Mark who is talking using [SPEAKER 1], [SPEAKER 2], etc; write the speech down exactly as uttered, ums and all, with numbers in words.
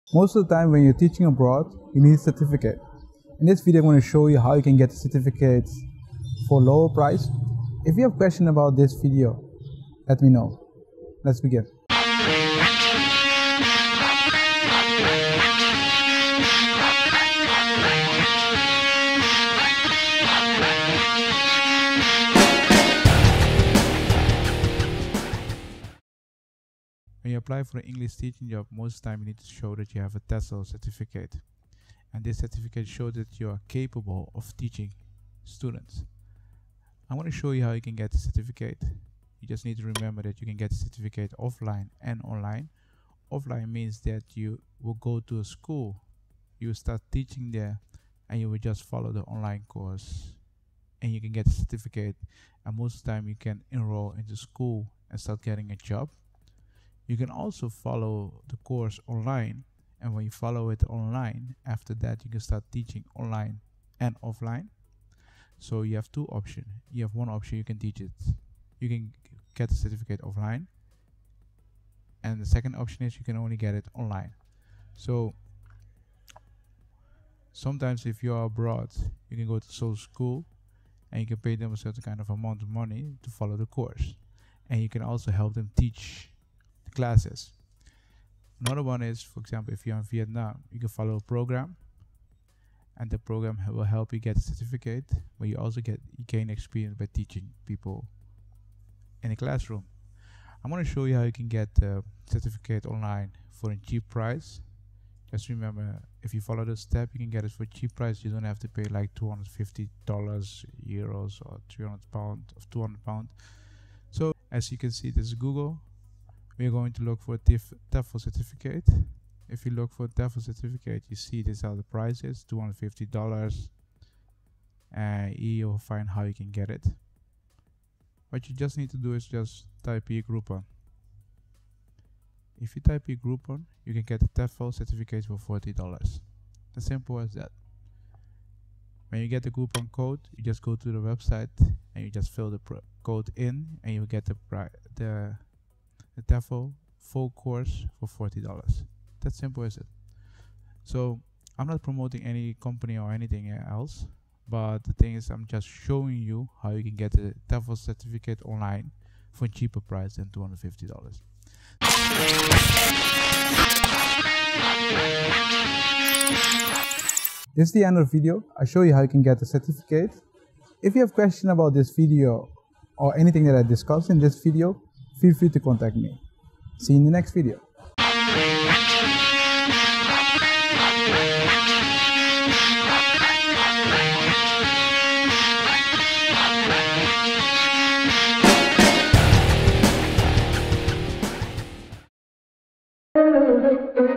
[SPEAKER 1] Most of the time when you're teaching abroad, you need a certificate. In this video, I'm going to show you how you can get the certificates for lower price. If you have questions about this video, let me know. Let's begin. When you apply for an English teaching job, most of the time you need to show that you have a TESOL certificate. And this certificate shows that you are capable of teaching students. I want to show you how you can get the certificate. You just need to remember that you can get the certificate offline and online. Offline means that you will go to a school, you will start teaching there, and you will just follow the online course. And you can get the certificate, and most of the time you can enroll into school and start getting a job. You can also follow the course online, and when you follow it online, after that you can start teaching online and offline. So you have two options. You have one option, you can teach it, you can get the certificate offline, and the second option is you can only get it online. So sometimes if you are abroad, you can go to social school and you can pay them a certain kind of amount of money to follow the course, and you can also help them teach classes. Another one is, for example, if you're in Vietnam, you can follow a program, and the program will help you get a certificate, but you also get you gain experience by teaching people in a classroom. I'm going to show you how you can get the certificate online for a cheap price. Just remember, if you follow this step, you can get it for a cheap price. You don't have to pay like two hundred fifty dollars, euros, or three hundred pounds, or two hundred pounds. So as you can see, this is Google. We're going to look for a TEFL certificate. If you look for a TEFL certificate, you see this are the prices, two hundred fifty dollars, and you'll find how you can get it. What you just need to do is just type here Groupon. If you type here Groupon, you can get the TEFL certificate for forty dollars. As simple as that. When you get the coupon code, you just go to the website and you just fill the code in, and you get the the the TEFL full course for forty dollars. That simple as it. So I'm not promoting any company or anything else, but the thing is, I'm just showing you how you can get the TEFL certificate online for a cheaper price than two hundred fifty dollars. This is the end of the video. I show you how you can get the certificate. If you have questions about this video or anything that I discussed in this video, feel free to contact me. See you in the next video.
[SPEAKER 2] Thank you.